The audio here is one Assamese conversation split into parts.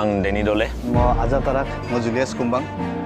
Ang Denny Dole. Mo Aja Tarak. Mo Julius Kumbang.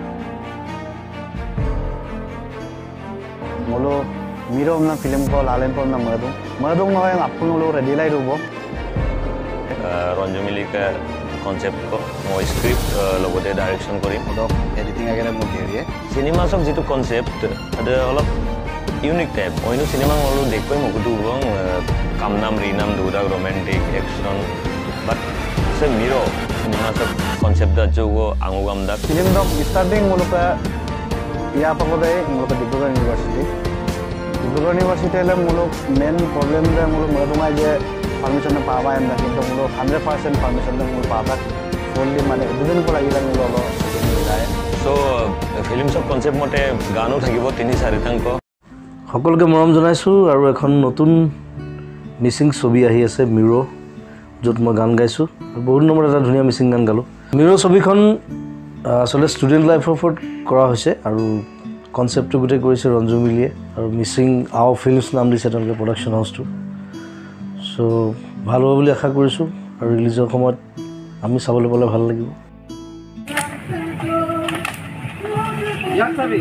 Molo Miro na film ko lalen po na Madung. Madung no yang apun lo ready lai rubo. Ronjo Mili ka concept ko mo script logote direction korim. Odo editing agera mo geriye. Cinema sok jitu concept ada olop unique type. Oinu cinema ngolu dekoi mo kudu bang kamnam rinam dura romantic action. But se Miro cinema sok concept da jogo angugam da film dok starting molo ka ya pa ko dai molo ka Dibrugarh University. Dibrugarh University la molo main problem da molo madunga je permission na pawa enda kintu molo 100% permission da molo pawa fully mane dudin pora ila molo so film sok concept mote gano thakibo 3-4 tangko সকলকে মৰম জনাইছো আৰু এখন নতুন মিসিং ছবি আহি আছে মিৰো যত মই গান গাইছো বহুত নম্বৰ এটা ধুনীয়া মিসিং গান গালো মিৰো ছবিখন আসলে ষ্টুডেন্ট লাইফৰ ওপৰত কৰা হৈছে আৰু কনসেপ্টটো গুটে কৰিছে ৰঞ্জু মিলিয়ে আৰু মিসিং আও ফিল্মছ নাম দিছে তেওঁলোকে প্ৰডাকচন হাউসটো সো ভাল হ'ব বুলি আশা কৰিছো আৰু ৰিলিজৰ সময়ত আমি চাবলৈ পালে ভাল লাগিব Jak tadi?